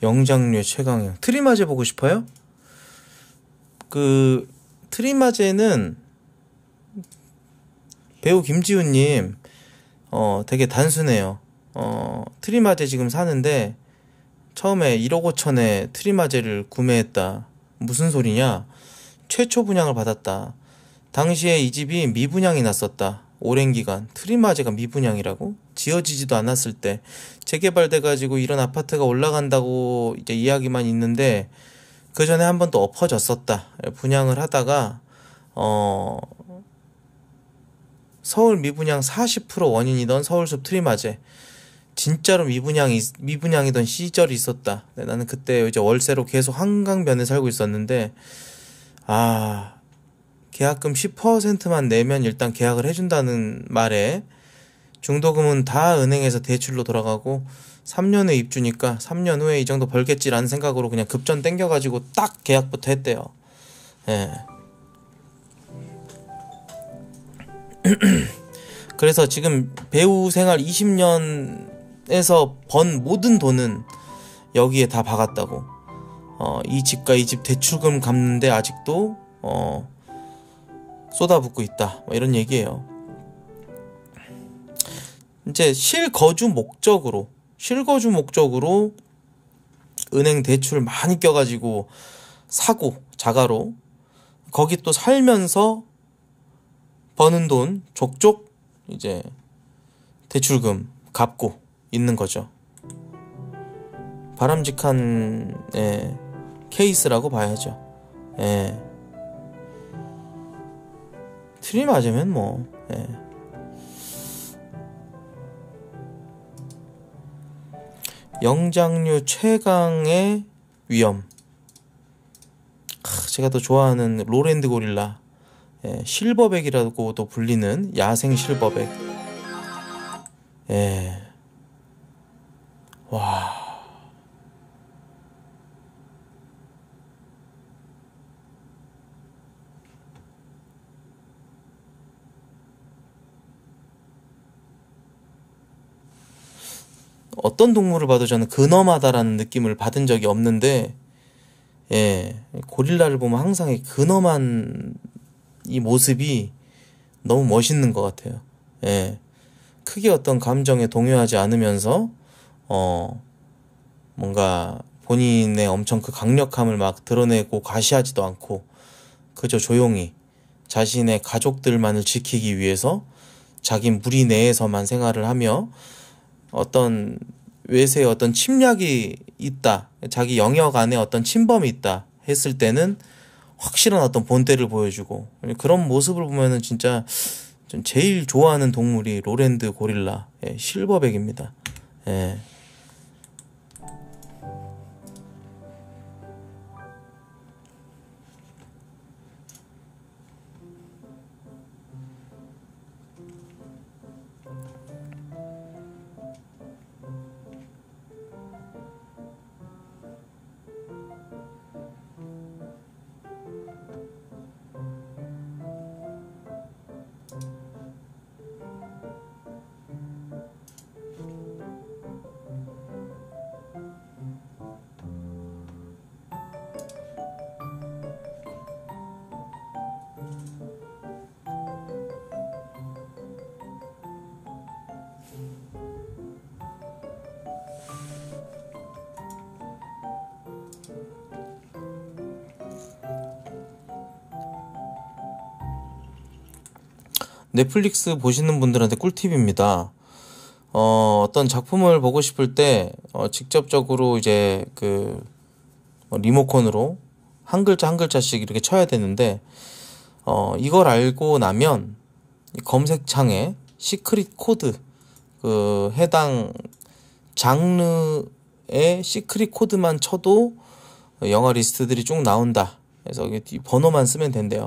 영장류의 최강형. 트리마제 보고 싶어요? 그 트리마제는 배우 김지훈님 되게 단순해요. 트리마제 지금 사는데 처음에 1억 5천에 트리마제를 구매했다. 무슨 소리냐? 최초 분양을 받았다. 당시에 이 집이 미분양이 났었다. 오랜 기간 트리마제가 미분양이라고? 지어지지도 않았을 때 재개발돼가지고 이런 아파트가 올라간다고 이제 이야기만 있는데 그 전에 한 번 또 엎어졌었다. 분양을 하다가 서울 미분양 40% 원인이던 서울숲 트리마제 진짜로 미분양이던 시절이 있었다. 나는 그때 이제 월세로 계속 한강변에 살고 있었는데 계약금 10%만 내면 일단 계약을 해준다는 말에 중도금은 다 은행에서 대출로 돌아가고 3년 후에 입주니까 3년 후에 이 정도 벌겠지라는 생각으로 그냥 급전 땡겨가지고 딱 계약부터 했대요. 예. 그래서 지금 배우 생활 20년에서 번 모든 돈은 여기에 다 박았다고. 이 집과 이 집 대출금 갚는데 아직도 쏟아붓고 있다. 뭐 이런 얘기예요. 이제 실거주 목적으로 은행 대출 많이 껴가지고 사고 자가로 거기 또 살면서 버는 돈 족족 이제 대출금 갚고 있는 거죠. 바람직한 케이스라고 봐야죠. 틀이 맞으면 뭐 영장류 최강의 위험. 제가 더 좋아하는 로랜드 고릴라, 실버백이라고도 불리는 야생 실버백. 와. 어떤 동물을 봐도 저는 근엄하다라는 느낌을 받은 적이 없는데, 고릴라를 보면 항상 이 근엄한 이 모습이 너무 멋있는 것 같아요. 크게 어떤 감정에 동요하지 않으면서, 뭔가 본인의 엄청 그 강력함을 막 드러내고 과시하지도 않고, 그저 조용히 자신의 가족들만을 지키기 위해서 자기 무리 내에서만 생활을 하며, 어떤 외세의 어떤 침략이 있다, 자기 영역 안에 어떤 침범이 있다 했을 때는 확실한 어떤 본때를 보여주고, 그런 모습을 보면은 진짜 전 제일 좋아하는 동물이 로랜드 고릴라 실버백입니다. 넷플릭스 보시는 분들한테 꿀팁입니다. 어떤 작품을 보고 싶을 때 직접적으로 이제 그 리모컨으로 한 글자 한 글자씩 이렇게 쳐야 되는데, 이걸 알고 나면 검색창에 시크릿 코드, 그 해당 장르의 시크릿 코드만 쳐도 영화 리스트들이 쭉 나온다. 그래서 번호만 쓰면 된대요.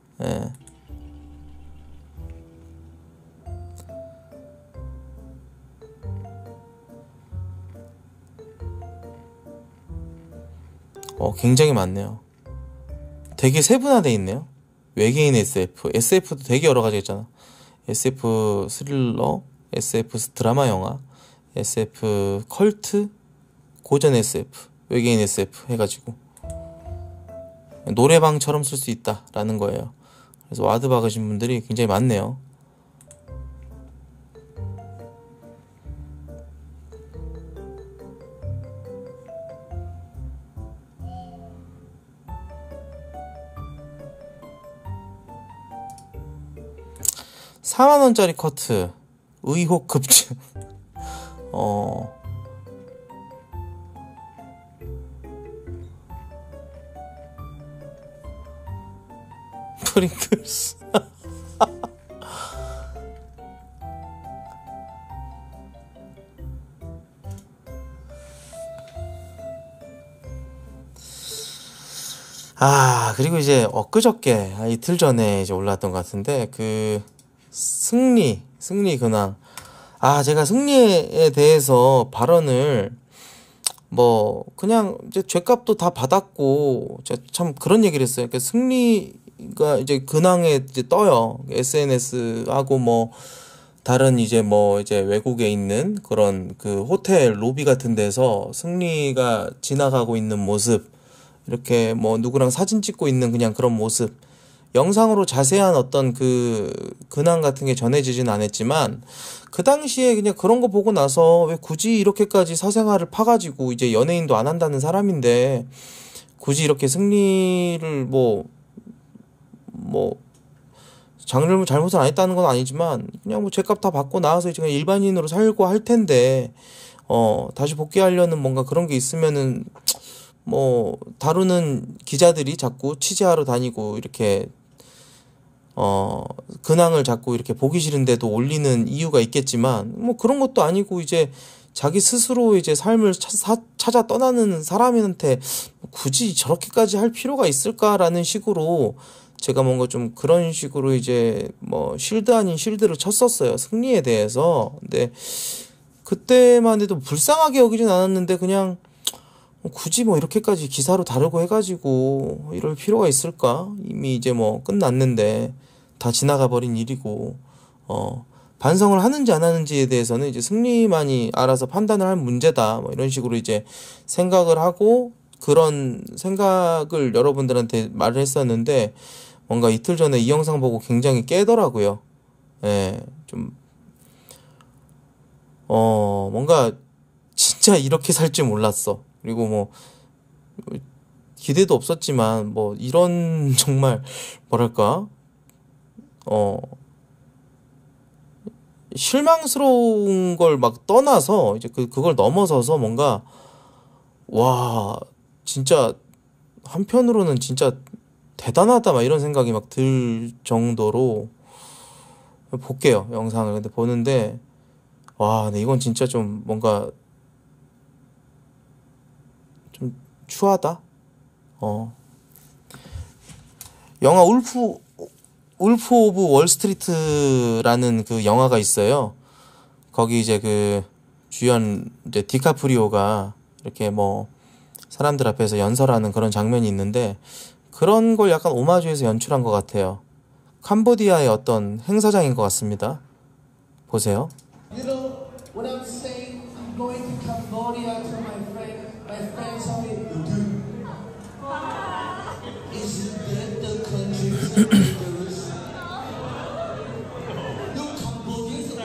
굉장히 많네요. 되게 세분화되어 있네요. 외계인 SF, SF도 되게 여러 가지 있잖아. SF 스릴러, SF 드라마 영화, SF 컬트, 고전 SF, 외계인 SF 해가지고 노래방처럼 쓸 수 있다라는 거예요. 그래서 와드 박으신 분들이 굉장히 많네요. (4만원짜리) 커트 의혹 급증. 프링글스. 그리고 이제 엊그저께 이틀 전에 이제 올라왔던 것 같은데 그 승리 근황. 제가 승리에 대해서 발언을 뭐 그냥 이제 죗값도 다 받았고 제가 참 그런 얘기를 했어요. 그러니까 승리가 이제 근황에 이제 떠요. SNS하고 뭐 다른 이제 뭐 이제 외국에 있는 그런 그 호텔 로비 같은 데서 승리가 지나가고 있는 모습, 이렇게 뭐 누구랑 사진 찍고 있는 그냥 그런 모습, 영상으로 자세한 어떤 그 근황 같은 게 전해지진 않았지만 그 당시에 그냥 그런 거 보고 나서 왜 굳이 이렇게까지 사생활을 파가지고, 이제 연예인도 안 한다는 사람인데 굳이 이렇게 승리를 뭐 잘못을 안 했다는 건 아니지만 그냥 뭐 죗값 다 받고 나와서 이제 그냥 일반인으로 살고 할 텐데 다시 복귀하려는 뭔가 그런 게 있으면은 뭐 다루는 기자들이 자꾸 취재하러 다니고 이렇게 근황을 자꾸 이렇게 보기 싫은데도 올리는 이유가 있겠지만 뭐 그런 것도 아니고 이제 자기 스스로 이제 삶을 찾아 떠나는 사람한테 굳이 저렇게까지 할 필요가 있을까라는 식으로 제가 뭔가 좀 그런 식으로 이제 뭐 실드 아닌 실드를 쳤었어요, 승리에 대해서. 근데 그때만 해도 불쌍하게 여기진 않았는데 그냥 굳이 뭐 이렇게까지 기사로 다루고 해가지고 이럴 필요가 있을까? 이미 이제 뭐 끝났는데 다 지나가 버린 일이고, 반성을 하는지 안 하는지에 대해서는 이제 승리만이 알아서 판단을 할 문제다, 뭐 이런 식으로 이제 생각을 하고 그런 생각을 여러분들한테 말을 했었는데 뭔가 이틀 전에 이 영상 보고 굉장히 깨더라고요. 예, 좀 뭔가 진짜 이렇게 살 줄 몰랐어. 그리고 뭐 기대도 없었지만 뭐 이런 정말 뭐랄까 실망스러운 걸 막 떠나서 이제 그걸 넘어서서 뭔가 와 진짜 한편으로는 진짜 대단하다 막 이런 생각이 막 들 정도로, 볼게요 영상을. 근데 보는데 와 근데 이건 진짜 좀 뭔가 좀 추하다. 영화 울프 오브 월스트리트라는 그 영화가 있어요. 거기 이제 그 주연 이제 디카프리오가 이렇게 뭐 사람들 앞에서 연설하는 그런 장면이 있는데 그런 걸 약간 오마주해서 연출한 것 같아요. 캄보디아의 어떤 행사장인 것 같습니다. 보세요. You know, when I'm saying I'm going to Cambodia to my friend told me, isn't that the country of dangerous? No, Cambodia is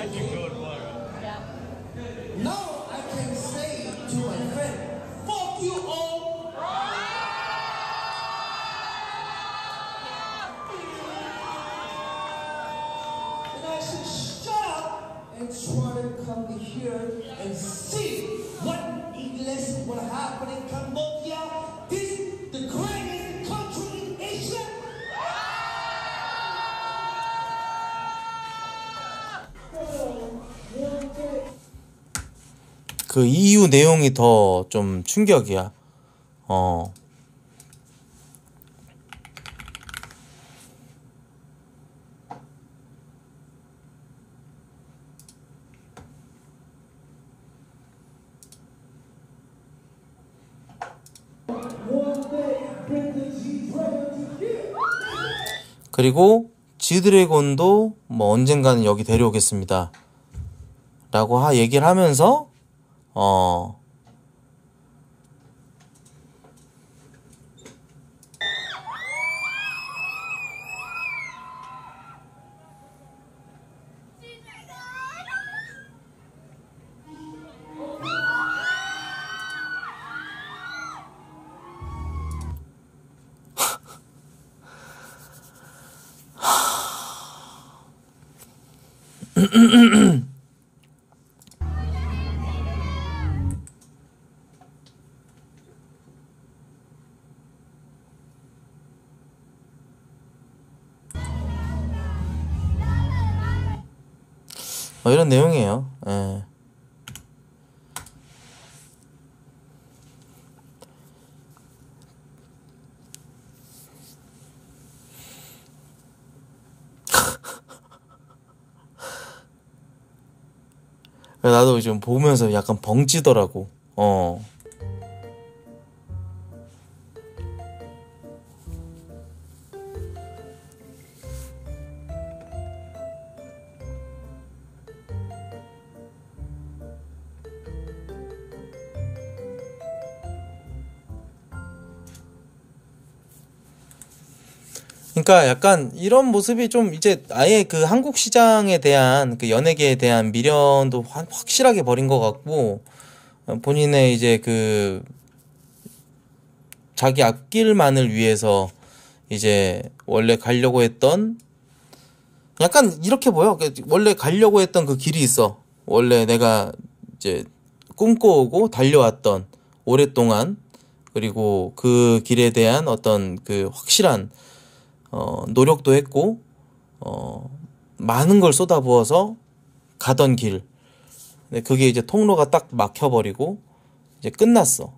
now I can say to my friend, fuck you all. And I said, shut up and try to come here and see what happened in Cambodia. This is the greatest country in Asia. 그 이유 내용이 더 좀 충격이야. 그리고 지드래곤도 뭐 언젠가는 여기 데려오겠습니다 라고 얘기를 하면서 이런 내용이에요. 예. 나도 좀 보면서 약간 벙찌더라고. 그러니까 약간 이런 모습이 좀 이제 아예 그 한국 시장에 대한 그 연예계에 대한 미련도 확실하게 버린 것 같고, 본인의 이제 그 자기 앞길만을 위해서 이제 원래 가려고 했던, 약간 이렇게 보여. 원래 가려고 했던 그 길이 있어. 원래 내가 이제 꿈꿔오고 달려왔던 오랫동안, 그리고 그 길에 대한 어떤 그 확실한 노력도 했고, 많은 걸 쏟아부어서 가던 길. 근데 그게 이제 통로가 딱 막혀버리고, 이제 끝났어.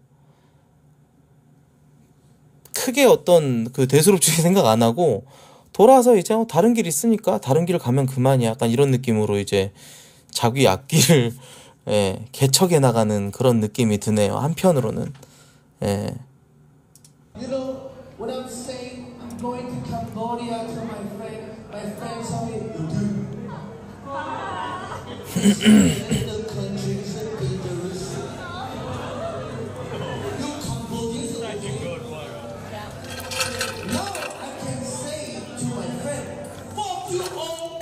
크게 어떤 그 대수롭지 생각 안 하고, 돌아서 이제 다른 길 있으니까 다른 길 가면 그만이야. 약간 이런 느낌으로 이제 자기 앞길을 예, 개척해 나가는 그런 느낌이 드네요. 한편으로는. 예. You know, when I'm saying I'm going to Cambodia to my friend told me, you do. The country is dangerous. You Cambodians are good. Now I can say to my friend, fuck you all.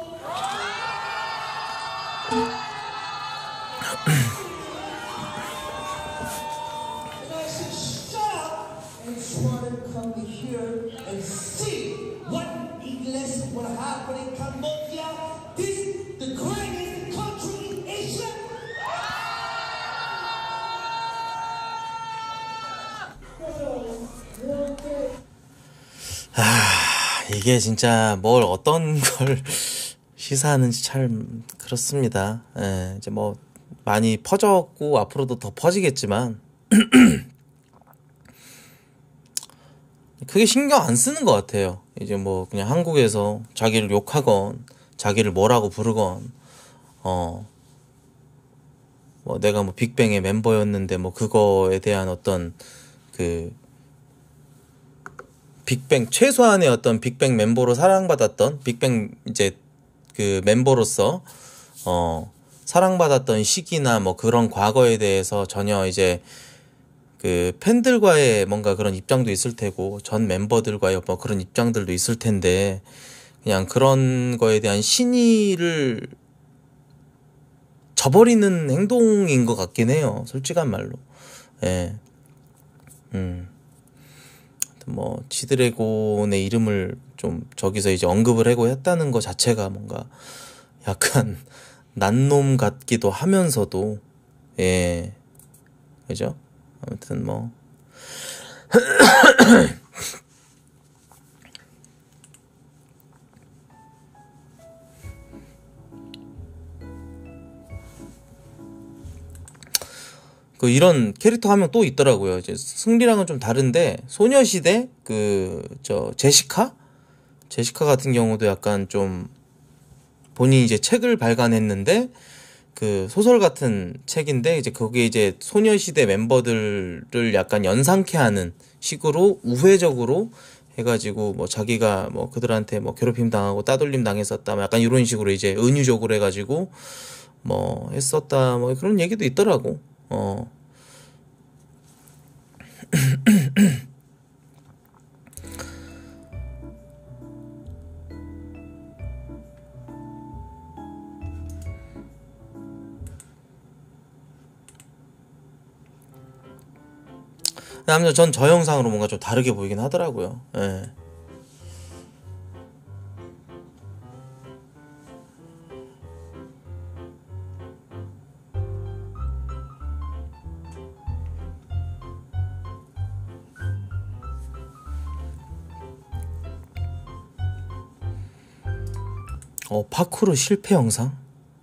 And I said, shut up and try to come here and see what English will happen in Cambodia. This the greatest country in Asia. 이게 진짜 뭘 어떤 걸 시사하는지 참 그렇습니다. 예, 이제 뭐 많이 퍼졌고 앞으로도 더 퍼지겠지만 그게 신경 안 쓰는 것 같아요. 이제 뭐 그냥 한국에서 자기를 욕하건 자기를 뭐라고 부르건 뭐 내가 뭐 빅뱅의 멤버였는데 뭐 그거에 대한 어떤 그 빅뱅 최소한의 어떤 빅뱅 멤버로 사랑받았던 빅뱅 이제 그 멤버로서 사랑받았던 시기나 뭐 그런 과거에 대해서 전혀 이제 그 팬들과의 뭔가 그런 입장도 있을 테고 전 멤버들과의 뭐 그런 입장들도 있을 텐데 그냥 그런 거에 대한 신의를 저버리는 행동인 것 같긴 해요. 솔직한 말로. 예. 뭐 지드래곤의 이름을 좀 저기서 이제 언급을 하고 했다는 것 자체가 뭔가 약간 난놈 같기도 하면서도 예 그죠? 아무튼 뭐 그 이런 캐릭터 한 명 또 있더라고요. 이제 승리랑은 좀 다른데 소녀시대 그 저 제시카 같은 경우도 약간 좀 본인이 이제 책을 발간했는데 그 소설 같은 책인데 이제 거기에 이제 소녀시대 멤버들을 약간 연상케 하는 식으로 우회적으로 해가지고 뭐 자기가 뭐 그들한테 뭐 괴롭힘 당하고 따돌림 당했었다 뭐 약간 이런 식으로 이제 은유적으로 해가지고 뭐 했었다 뭐 그런 얘기도 있더라고. 아무튼 전 저 영상으로 뭔가 좀 다르게 보이긴 하더라고요. 예. 파쿠르 실패 영상?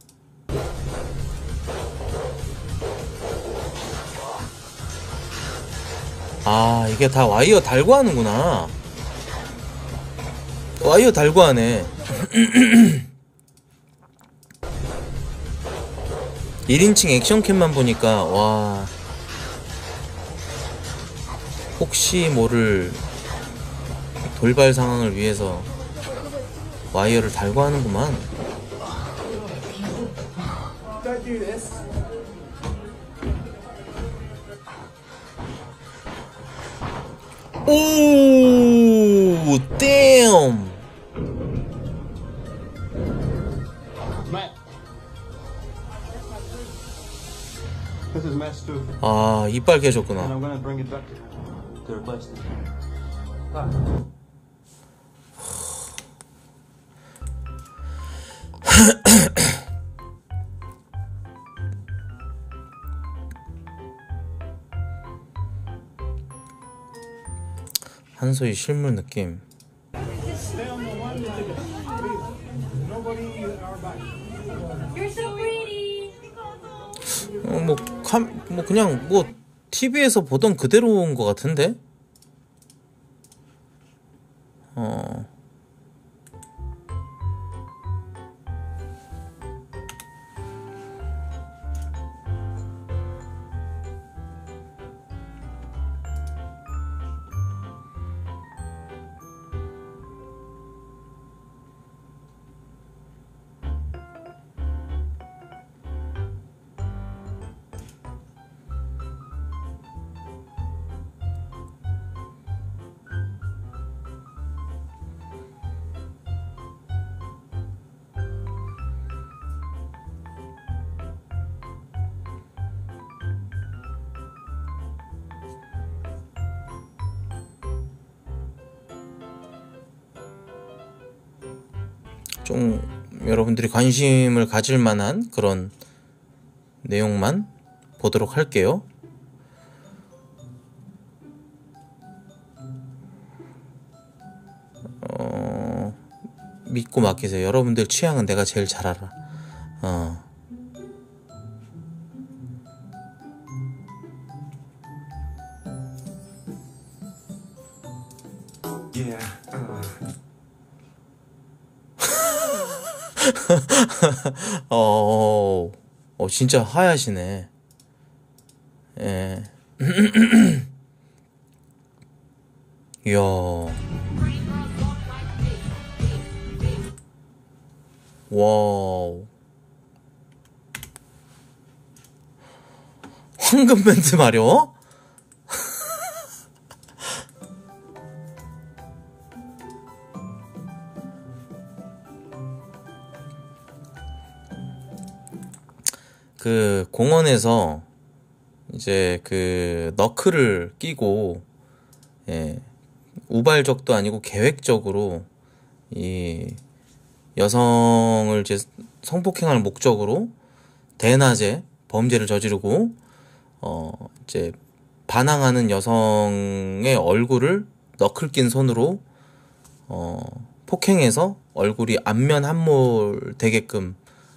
아, 이게 다 와이어 달고 하는구나. 와이어 달고 하네. 1인칭 액션캠만 보니까, 와. 혹시 모를 돌발 상황을 위해서 와이어를 달고 하는구만. 오, damn. This is Matt Stu, 아, 이빨 and 깨졌구나. I'm gonna bring it back to replace it. 한소희 실물 느낌. You're so pretty. 뭐 그냥 뭐 TV에서 보던 그대로 온 것 같은데. 좀 여러분들이 관심을 가질 만한 그런 내용만 보도록 할게요. 믿고 맡기세요. 여러분들 취향은 내가 제일 잘 알아. Yeah. 진짜 하얗시네. 예. 이야. 와우. 황금 밴드 마려? 그 공원에서 이제 그 너클을 끼고, 예, 우발적도 아니고 계획적으로 이 여성을 이제 성폭행할 목적으로 대낮에 범죄를 저지르고 이제 반항하는 여성의 얼굴을 너클 낀 손으로 폭행해서 얼굴이 안면 함몰 되게끔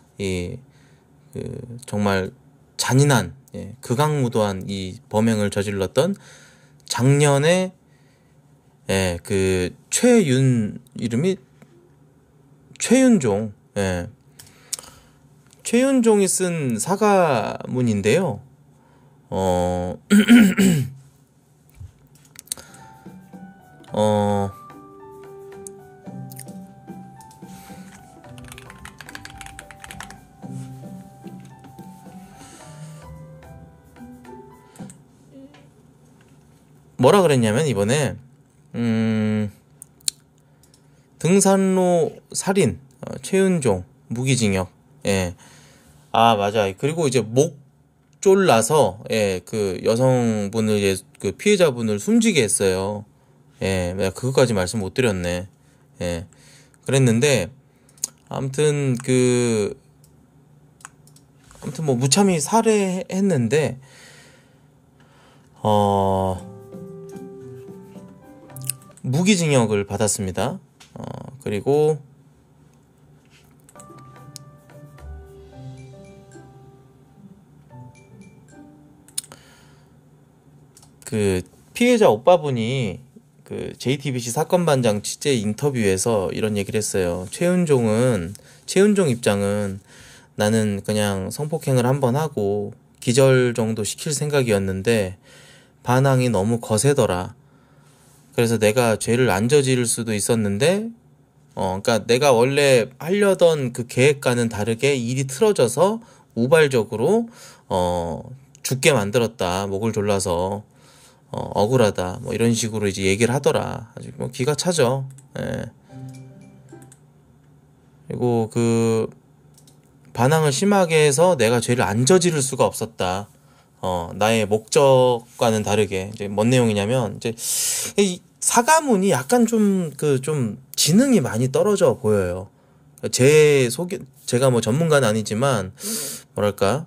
정말 잔인한, 예, 극악무도한 이 범행을 저질렀던 작년에, 예, 그 이름이 최윤종, 예, 최윤종이 쓴 사과문인데요. 뭐라 그랬냐면 이번에 등산로 살인, 최윤종 무기징역. 예. 아, 맞아. 그리고 이제 목 졸라서, 예, 그 여성분을, 예, 그 피해자분을 숨지게 했어요. 예, 내가 그것까지 말씀 못 드렸네. 예. 그랬는데 아무튼 뭐 무참히 살해했는데 무기징역을 받았습니다. 그리고 그 피해자 오빠분이 그 JTBC 사건반장 취재 인터뷰에서 이런 얘기를 했어요. 최은종 입장은 나는 그냥 성폭행을 한번 하고 기절 정도 시킬 생각이었는데 반항이 너무 거세더라. 그래서 내가 죄를 안 저지를 수도 있었는데 그러니까 내가 원래 하려던 그 계획과는 다르게 일이 틀어져서 우발적으로 죽게 만들었다. 목을 졸라서 억울하다. 뭐 이런 식으로 이제 얘기를 하더라. 아주 뭐 기가 차죠. 예. 그리고 그 반항을 심하게 해서 내가 죄를 안 저지를 수가 없었다. 나의 목적과는 다르게 이제 뭔 내용이냐면 이제 이 사과문이 약간 좀 지능이 많이 떨어져 보여요. 제가 뭐 전문가는 아니지만 뭐랄까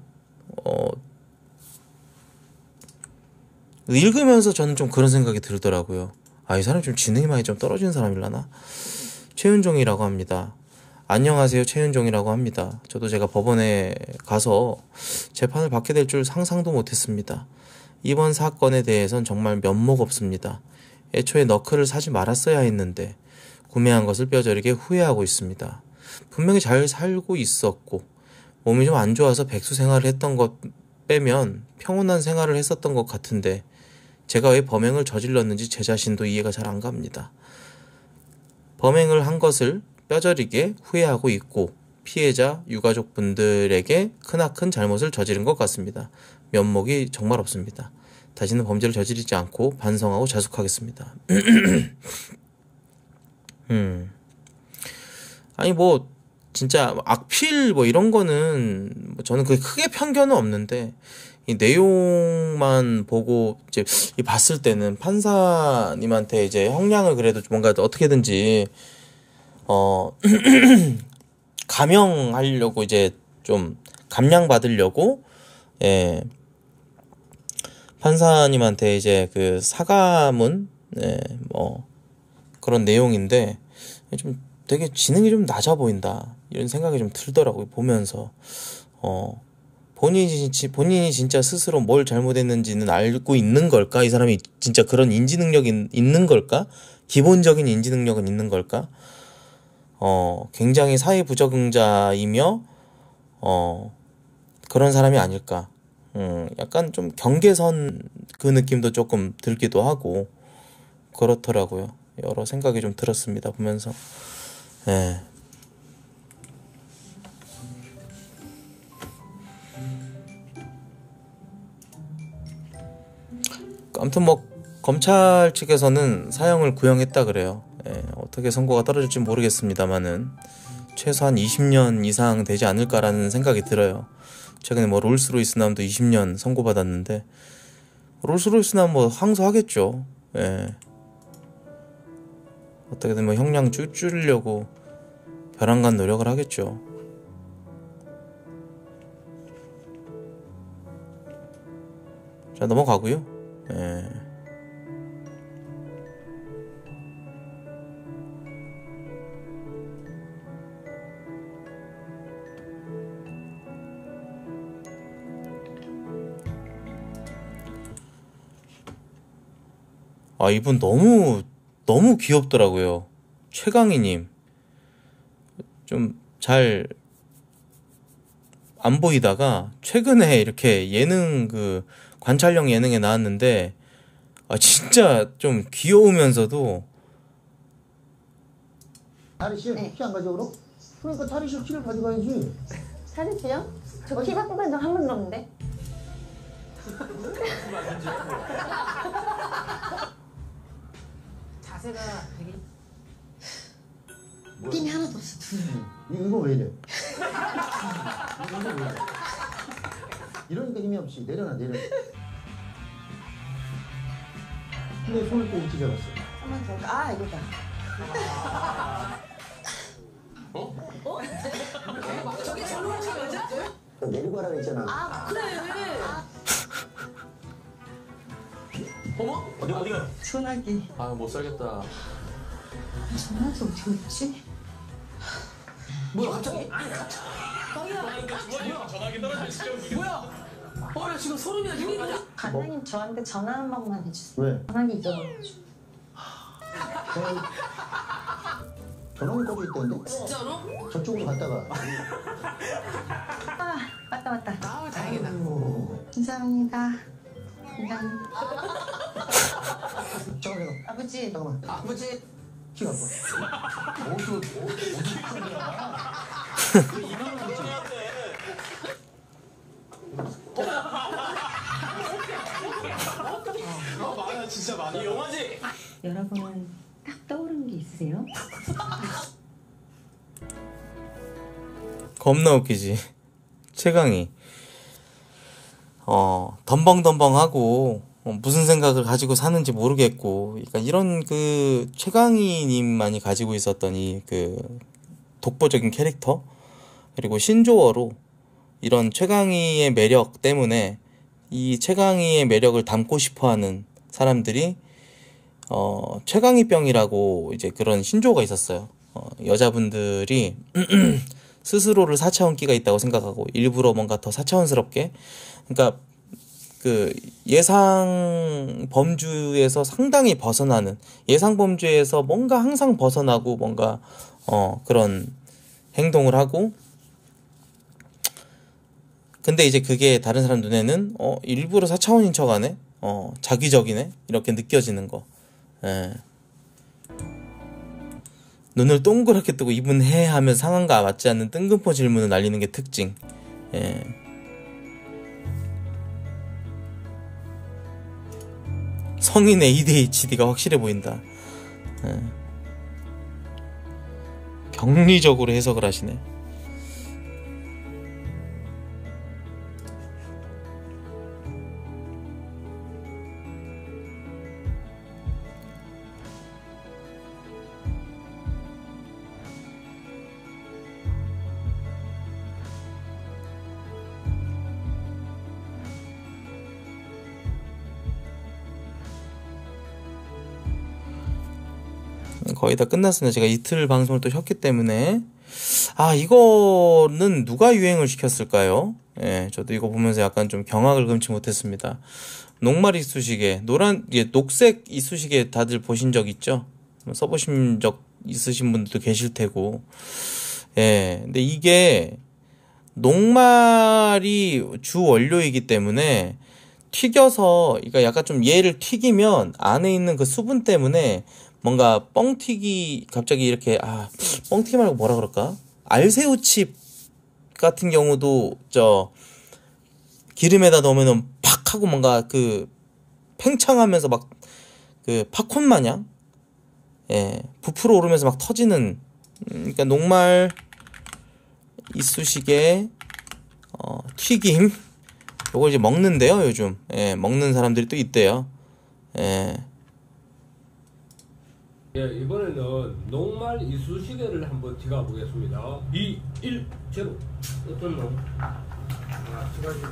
읽으면서 저는 좀 그런 생각이 들더라고요. 이 사람 좀 지능이 많이 좀 떨어지는 사람일라나? 최은종이라고 합니다. 안녕하세요, 최은종이라고 합니다. 저도 제가 법원에 가서 재판을 받게 될 줄 상상도 못했습니다. 이번 사건에 대해선 정말 면목 없습니다. 애초에 너클을 사지 말았어야 했는데 구매한 것을 뼈저리게 후회하고 있습니다. 분명히 잘 살고 있었고 몸이 좀 안 좋아서 백수 생활을 했던 것 빼면 평온한 생활을 했었던 것 같은데 제가 왜 범행을 저질렀는지 제 자신도 이해가 잘 안 갑니다. 범행을 한 것을 뼈저리게 후회하고 있고 피해자 유가족분들에게 크나큰 잘못을 저지른 것 같습니다. 면목이 정말 없습니다. 다시는 범죄를 저지르지 않고 반성하고 자숙하겠습니다. 아니 뭐 진짜 악필 뭐 이런 거는 뭐 저는 그게 크게 편견은 없는데 이 내용만 보고 이제 봤을 때는 판사님한테 이제 형량을 그래도 뭔가 어떻게든지 감형하려고 이제 좀 감량받으려고 판사님한테 이제 그 사과문 뭐 그런 내용인데 좀 되게 지능이 좀 낮아 보인다 이런 생각이 좀 들더라고요. 보면서 본인이 진짜 스스로 뭘 잘못했는지는 알고 있는 걸까? 이 사람이 진짜 그런 인지 능력이 있는 걸까? 기본적인 인지 능력은 있는 걸까? 굉장히 사회 부적응자이며 그런 사람이 아닐까? 약간 좀 경계선 그 느낌도 조금 들기도 하고 그렇더라고요. 여러 생각이 좀 들었습니다. 보면서. 예. 아무튼 뭐 검찰 측에서는 사형을 구형했다 그래요. 어떻게 선고가 떨어질지 모르겠습니다만은 최소한 20년 이상 되지 않을까라는 생각이 들어요. 최근에 뭐 롤스로이스남도 20년 선고받았는데 롤스로이스남 뭐 항소하겠죠. 어떻게든 뭐 형량 줄이려고 벼랑간 노력을 하겠죠. 자, 넘어가고요. 이분 너무 귀엽더라고요. 최강희님. 좀 잘 안 보이다가 최근에 이렇게 예능 관찰형 예능에 나왔는데 진짜 좀 귀여우면서도 탈의실 네. 키 안 가져 그럼? 그러니까 탈의실 키를 가져가야지. 사실이요? 저 키 바꾼 적 한 번도 없는데. 자세가 되게 힘이 하나도 없어. 이거 왜 이래? 이거 왜 이래? 이러니까 힘이 없이 내려. 근데 손을 또 이렇게 잡았어. 한번 더. 아 이거다. 저게 절로 하신 거죠? 내리고 하라 그랬잖아. 아 그래. 어머? 어디가? 전화기. 못 살겠다. 전화기 어떻게 했지? 뭐야 갑자기? 뭐야? 야, 지금 소름이야, 지금. 가자. 관장님 저한테 전화 한 번만 해주세요. 왜? 전화기 잊어버려가지고. 전화기 꺼져 있던데? 진짜로? 저쪽으로 갔다가. 아 맞다. 아우 다행이다. 감사합니다. 감사합니다. 잠깐만. 아버지. 잠깐만. 아버지. 키가 아파. 어디서 많아, 진짜 많아. 이 영화지? 여러분은 딱 떠오르는 게 있으세요? 겁나 웃기지. 최강이 덤벙덤벙하고 무슨 생각을 가지고 사는지 모르겠고, 그러니까 이런 그 최강희님만이 가지고 있었던 이 그 독보적인 캐릭터, 그리고 신조어로 이런 최강희의 매력 때문에 이 최강희의 매력을 담고 싶어하는 사람들이 최강희병이라고 이제 그런 신조어가 있었어요. 여자분들이 스스로를 4차원기가 있다고 생각하고 일부러 뭔가 더 4차원스럽게, 그러니까 그 예상 범주에서 상당히 벗어나는, 예상 범주에서 뭔가 항상 벗어나고 뭔가 그런 행동을 하고, 근데 이제 그게 다른 사람 눈에는 일부러 4차원인 척하네, 자기적이네, 이렇게 느껴지는 거. 예. 눈을 동그랗게 뜨고 입은 해 하면 상황과 맞지 않는 뜬금포 질문을 날리는 게 특징. 예. 성인 ADHD가 확실해 보인다. 예. 격리적으로 해석을 하시네. 거의 다 끝났습니다. 제가 이틀 방송을 또 쉬었기 때문에. 이거는 누가 유행을 시켰을까요? 예, 저도 이거 보면서 약간 좀 경악을 금치 못했습니다. 녹말 이쑤시개, 녹색 이쑤시개 다들 보신 적 있죠? 써보신 적 있으신 분들도 계실 테고. 예, 근데 이게 녹말이 주 원료이기 때문에 튀겨서, 그러니까 약간 좀 얘를 튀기면 안에 있는 그 수분 때문에 뭔가 뻥튀기, 갑자기 이렇게, 뻥튀기 말고 뭐라 그럴까? 알새우칩 같은 경우도, 기름에다 넣으면은 팍 하고 뭔가 그, 팽창하면서 막, 그, 팝콘 마냥? 예, 부풀어 오르면서 막 터지는, 그러니까 녹말, 이쑤시개, 튀김, 요걸 이제 먹는데요, 요즘. 예, 먹는 사람들이 또 있대요. 예. 예, 이번에는 녹말 이쑤시개를 한번 디가 보겠습니다. 2, 1, 0. 어떤 놈? 들어가시고.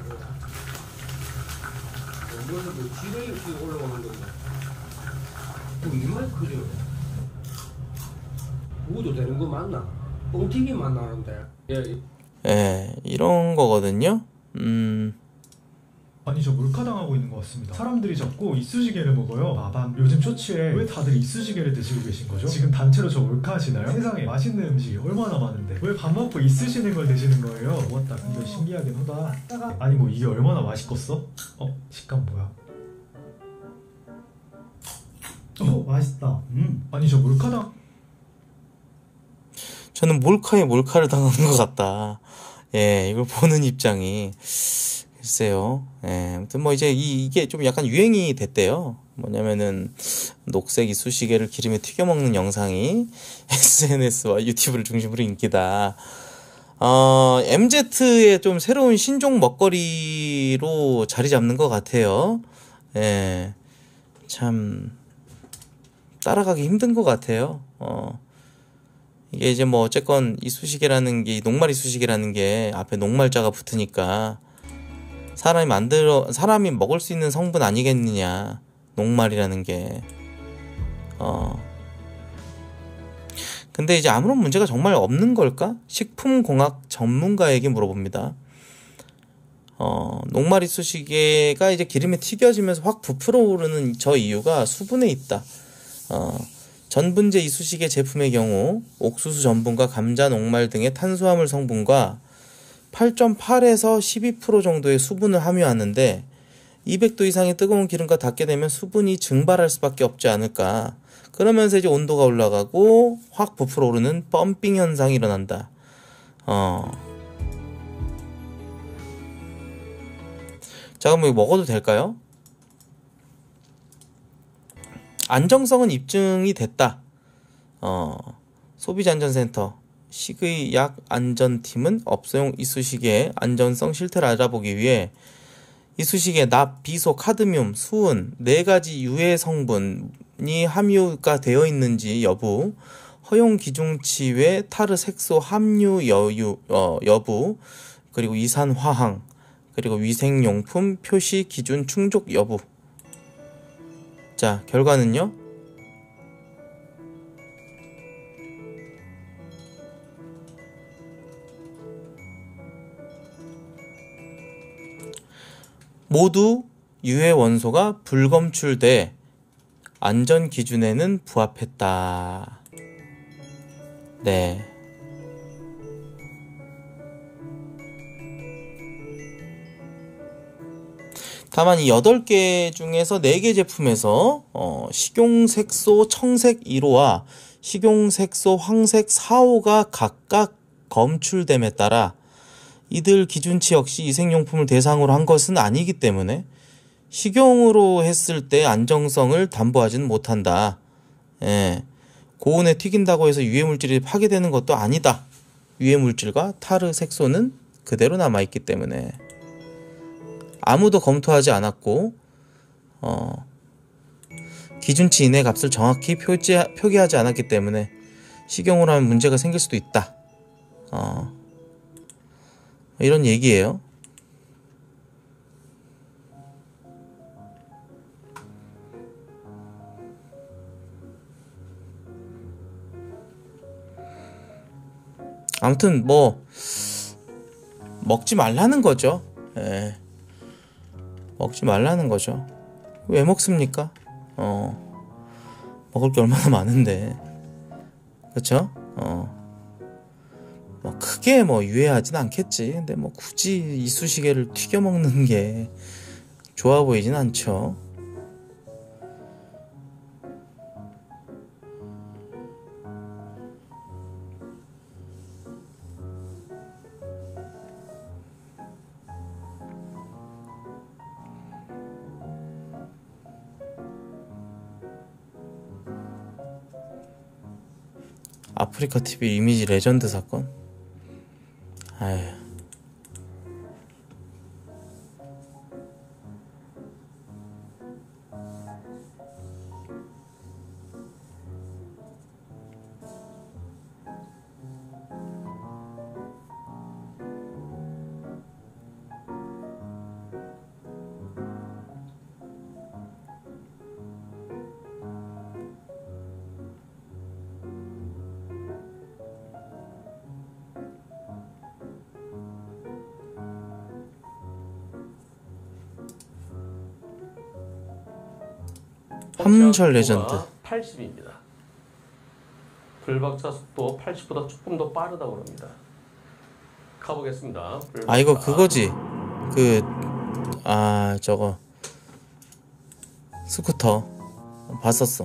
이거는 뭐 지뢰 없이 올라오는 건데. 이말 크죠? 구워도 되는 거 맞나? 뻥튀기 맛나는데. 예, 이런 거거든요. 아니 저 몰카당하고 있는 것 같습니다. 사람들이 자꾸 이쑤시개를 먹어요. 요즘 쇼츠에 왜 다들 이쑤시개를 드시고 계신 거죠? 지금 단체로 저 몰카하시나요? 세상에 맛있는 음식이 얼마나 많은데 왜 밥 먹고 이쑤시는 걸 드시는 거예요? 맞다, 이거 신기하긴 하다. 아니 뭐 이게 얼마나 맛있겠어? 식감 뭐야? 맛있다. 아니 저 몰카당. 저는 몰카에 몰카를 당한 것 같다. 예, 이걸 보는 입장이. 글쎄요. 예, 아무튼 뭐 이제 이게 좀 약간 유행이 됐대요. 뭐냐면은 녹색 이쑤시개를 기름에 튀겨 먹는 영상이 SNS와 유튜브를 중심으로 인기다. MZ의 좀 새로운 신종 먹거리로 자리 잡는 것 같아요. 예, 참 따라가기 힘든 것 같아요. 이게 이제 뭐 어쨌건 이쑤시개라는 게, 녹말 이쑤시개라는 게 앞에 녹말자가 붙으니까 사람이 먹을 수 있는 성분 아니겠느냐, 녹말이라는 게. 근데 이제 아무런 문제가 정말 없는 걸까? 식품공학 전문가에게 물어봅니다. 녹말 이쑤시개가 이제 기름에 튀겨지면서 확 부풀어 오르는 저 이유가 수분에 있다. 전분제 이쑤시개 제품의 경우 옥수수 전분과 감자 녹말 등의 탄수화물 성분과 8.8에서 12% 정도의 수분을 함유하는데 200도 이상의 뜨거운 기름과 닿게 되면 수분이 증발할 수밖에 없지 않을까. 그러면서 이제 온도가 올라가고 확 부풀어 오르는 펌핑 현상이 일어난다. 자, 그럼 이거 먹어도 될까요? 안정성은 입증이 됐다. 소비자안전센터 식의 약 안전팀은 업소용 이쑤시개의 안전성 실태를 알아보기 위해 이쑤시개 납, 비소, 카드뮴, 수은 4가지 유해 성분이 함유가 되어 있는지 여부, 허용 기준치 외 타르 색소 함유 여부, 그리고 이산화황, 그리고 위생용품 표시 기준 충족 여부. 자, 결과는요. 모두 유해 원소가 불검출돼 안전 기준에는 부합했다. 네. 다만 이 8개 중에서 4개 제품에서 식용색소 청색 1호와 식용색소 황색 4호가 각각 검출됨에 따라 이들 기준치 역시 위생용품을 대상으로 한 것은 아니기 때문에 식용으로 했을 때 안정성을 담보하지는 못한다. 예. 고온에 튀긴다고 해서 유해물질이 파괴되는 것도 아니다. 유해물질과 타르 색소는 그대로 남아있기 때문에 아무도 검토하지 않았고 기준치 이내 값을 정확히 표기하지 않았기 때문에 식용으로 하면 문제가 생길 수도 있다. 이런 얘기예요. 아무튼 뭐 먹지 말라는 거죠. 예. 먹지 말라는 거죠. 왜 먹습니까? 먹을 게 얼마나 많은데. 그쵸? 뭐 크게 뭐 유해하진 않겠지. 근데 뭐 굳이 이쑤시개를 튀겨 먹는 게 좋아 보이진 않죠. 아프리카 TV 이미지 레전드 사건. 아휴. 함철 레전드 80입니다. 불박차 속도 80보다 조금 더 빠르다고 합니다. 가보겠습니다. 아 이거 그거지. 저거 스쿠터 봤었어.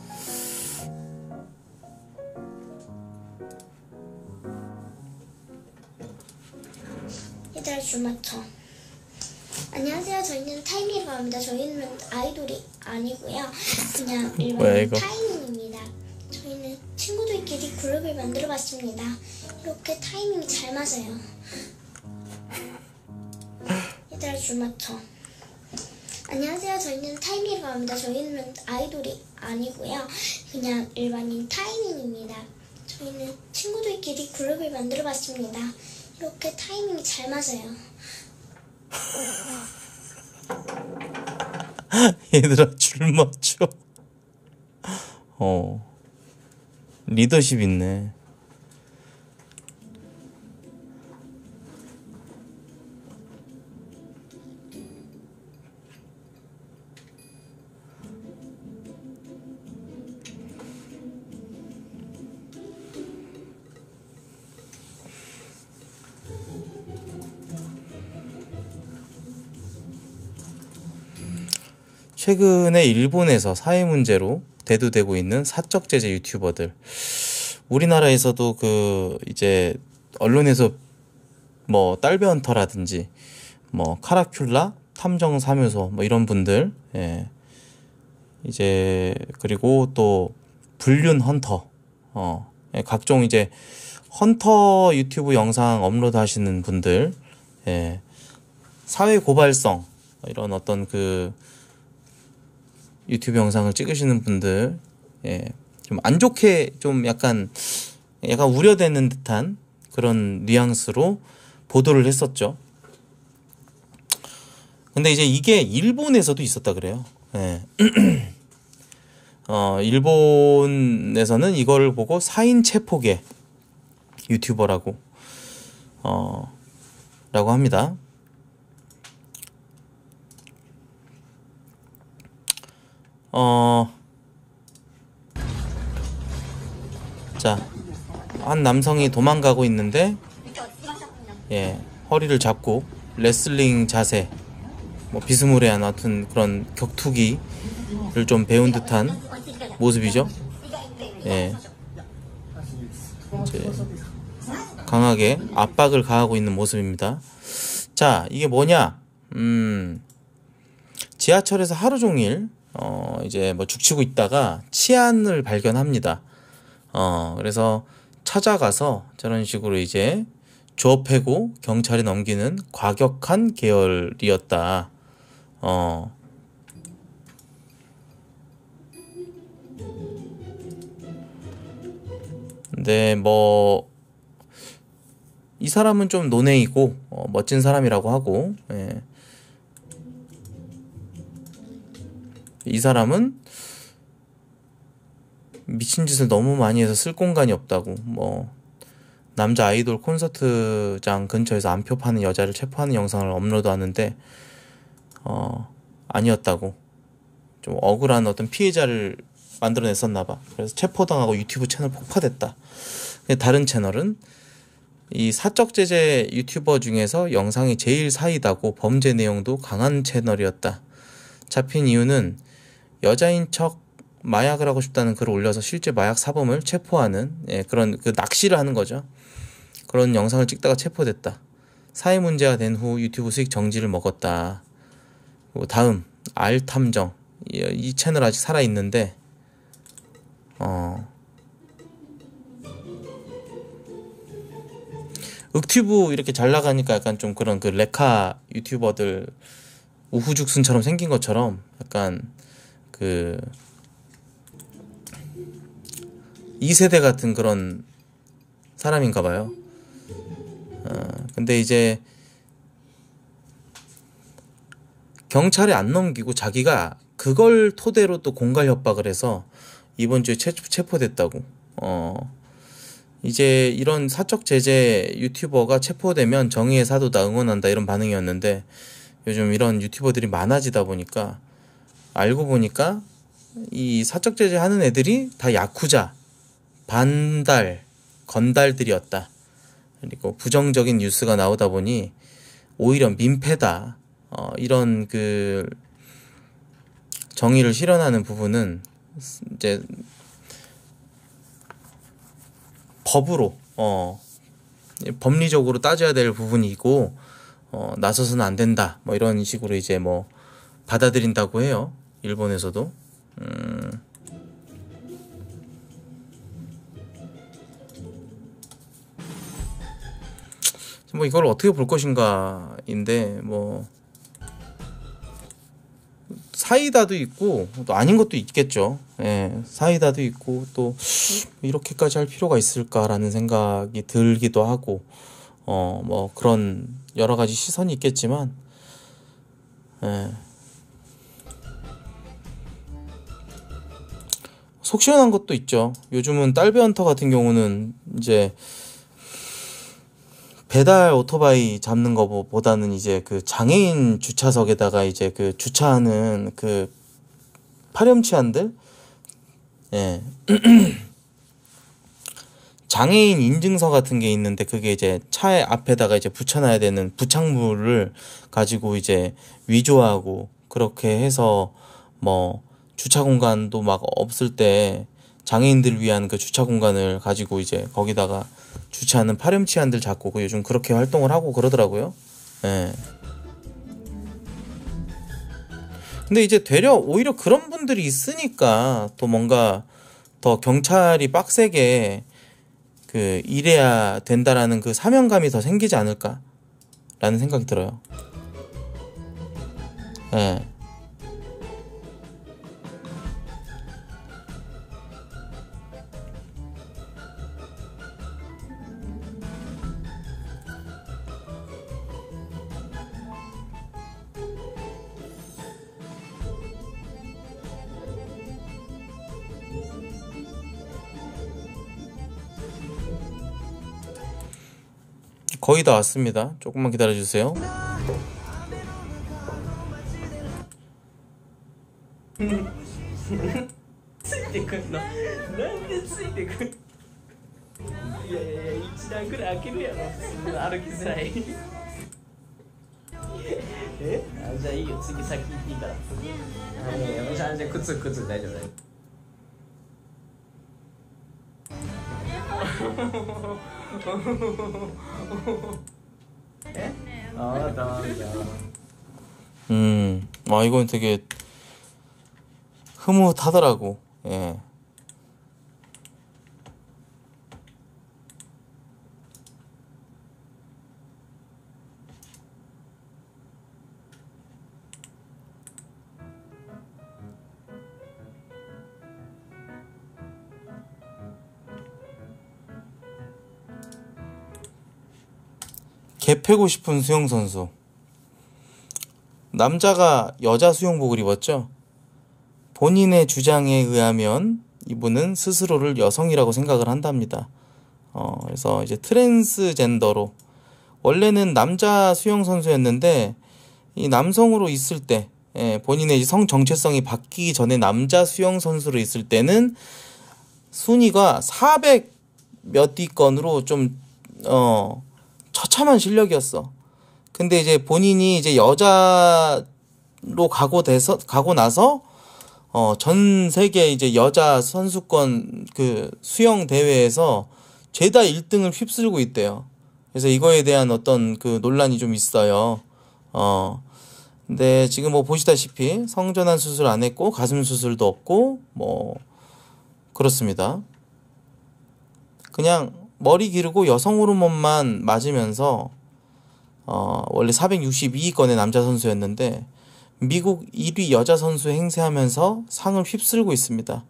얘들아 줄 맞춰. 안녕하세요. 저희는 타이밍이라고 합니다. 저희는 아이돌이 아니고요. 그냥 일반 타이밍입니다. 저희는 친구들끼리 그룹을 만들어봤습니다. 이렇게 타이밍이 잘 맞아요. 얘들아 줄 맞춰. 안녕하세요. 저희는 타이밍이라고 합니다. 저희는 아이돌이 아니고요. 그냥 일반인 타이밍입니다. 저희는 친구들끼리 그룹을 만들어봤습니다. 이렇게 타이밍이 잘 맞아요. 얘들아 줄 맞춰. 리더십 있네. 최근에 일본에서 사회 문제로 대두되고 있는 사적 제재 유튜버들. 우리나라에서도 그 이제 언론에서 뭐 딸배헌터라든지 뭐 카라큘라 탐정사무소 뭐 이런 분들, 예. 이제 그리고 또 불륜 헌터, 예, 각종 이제 헌터 유튜브 영상 업로드 하시는 분들, 예. 사회 고발성 이런 어떤 그 유튜브 영상을 찍으시는 분들, 예. 좀 안 좋게 좀 약간 우려되는 듯한 그런 뉘앙스로 보도를 했었죠. 근데 이제 이게 일본에서도 있었다 그래요. 예. 일본에서는 이걸 보고 사인 체포계 유튜버라고 라고 합니다. 자, 한 남성이 도망가고 있는데, 예, 허리를 잡고 레슬링 자세, 뭐 비스무리한 하여튼 그런 격투기를 좀 배운 듯한 모습이죠. 예, 이제 강하게 압박을 가하고 있는 모습입니다. 자, 이게 뭐냐? 지하철에서 하루 종일 이제 뭐 죽치고 있다가 치안을 발견합니다. 그래서 찾아가서 저런 식으로 이제 조업해고 경찰에 넘기는 과격한 계열이었다. 근데 뭐 이 사람은 좀 노네이고 멋진 사람이라고 하고, 예. 이 사람은 미친 짓을 너무 많이 해서 쓸 공간이 없다고, 뭐 남자 아이돌 콘서트장 근처에서 암표 파는 여자를 체포하는 영상을 업로드하는데 아니었다고, 좀 억울한 어떤 피해자를 만들어냈었나봐. 그래서 체포당하고 유튜브 채널 폭파됐다. 다른 채널은 이 사적 제재 유튜버 중에서 영상이 제일 사이다고 범죄 내용도 강한 채널이었다. 잡힌 이유는 여자인 척 마약을 하고 싶다는 글을 올려서 실제 마약 사범을 체포하는, 예, 그런 그 낚시를 하는 거죠. 그런 영상을 찍다가 체포됐다. 사회 문제가 된 후 유튜브 수익 정지를 먹었다. 그리고 다음 알탐정, 이 채널 아직 살아 있는데 윽튜브 이렇게 잘 나가니까 약간 좀 그런 그 레카 유튜버들 우후죽순처럼 생긴 것처럼 약간 그 2세대 같은 그런 사람인가 봐요. 근데 이제 경찰에 안 넘기고 자기가 그걸 토대로 또 공갈 협박을 해서 이번 주에 체포됐다고. 이제 이런 사적 제재 유튜버가 체포되면 정의의 사도다, 응원한다, 이런 반응이었는데 요즘 이런 유튜버들이 많아지다 보니까 알고 보니까 이 사적 제재 하는 애들이 다 야쿠자, 반달, 건달들이었다. 그리고 부정적인 뉴스가 나오다 보니 오히려 민폐다. 이런 그 정의를 실현하는 부분은 이제 법으로 법리적으로 따져야 될 부분이고 나서서는 안 된다. 뭐 이런 식으로 이제 뭐 받아들인다고 해요. 일본에서도. 뭐 이걸 어떻게 볼 것인가인데, 뭐 사이다도 있고 또 아닌 것도 있겠죠. 예, 사이다도 있고 또 이렇게까지 할 필요가 있을까라는 생각이 들기도 하고, 뭐 그런 여러 가지 시선이 있겠지만, 예. 속 시원한 것도 있죠. 요즘은 딸배헌터 같은 경우는 이제 배달 오토바이 잡는 거보다는 이제 그 장애인 주차석에다가 이제 그 주차하는 그 파렴치한들, 예. 장애인 인증서 같은 게 있는데 그게 이제 차에 앞에다가 이제 붙여놔야 되는 부착물을 가지고 이제 위조하고 그렇게 해서 뭐 주차 공간도 막 없을 때 장애인들을 위한 그 주차 공간을 가지고 이제 거기다가 주차하는 파렴치한들 잡고 요즘 그렇게 활동을 하고 그러더라고요. 예. 근데 이제 되려 오히려 그런 분들이 있으니까 또 뭔가 더 경찰이 빡세게 그 일해야 된다라는 그 사명감이 더 생기지 않을까라는 생각이 들어요. 예. 거의 다 왔습니다. 조금만 기다려주세요. 이건 되게 흐뭇하더라고. 예. 개 패고 싶은 수영선수. 남자가 여자 수영복을 입었죠. 본인의 주장에 의하면 이분은 스스로를 여성이라고 생각을 한답니다. 그래서 이제 트랜스젠더로, 원래는 남자 수영선수였는데 이 남성으로 있을 때, 본인의 성 정체성이 바뀌기 전에 남자 수영선수로 있을 때는 순위가 400 몇 위권으로 좀 처참한 실력이었어. 근데 이제 본인이 이제 여자로 가고 나서 전 세계 이제 여자 선수권 그 수영 대회에서 죄다 1등을 휩쓸고 있대요. 그래서 이거에 대한 어떤 그 논란이 좀 있어요. 근데 지금 뭐 보시다시피 성전환 수술 안 했고 가슴 수술도 없고 뭐 그렇습니다. 그냥 머리 기르고 여성 호르몬만 맞으면서 원래 462위권의 남자 선수였는데 미국 1위 여자 선수 행세하면서 상을 휩쓸고 있습니다.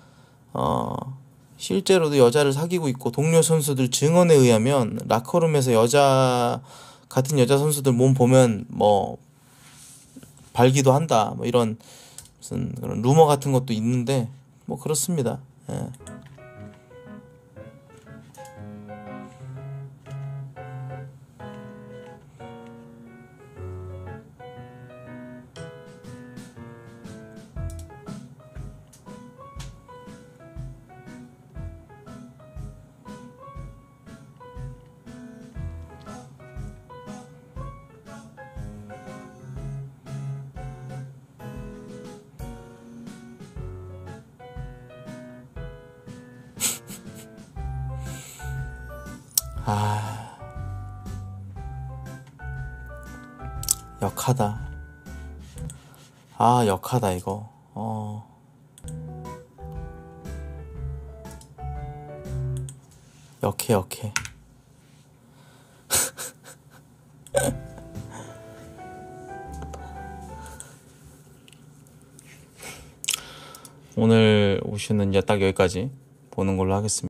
실제로도 여자를 사귀고 있고 동료 선수들 증언에 의하면 라커룸에서 같은 여자 선수들 몸 보면 뭐 발기도 한다 뭐 이런 무슨 그런 루머 같은 것도 있는데 뭐 그렇습니다. 예. 역하다. 역하다 이거. 역해. 오늘 오시는 딱 여기까지 보는 걸로 하겠습니다.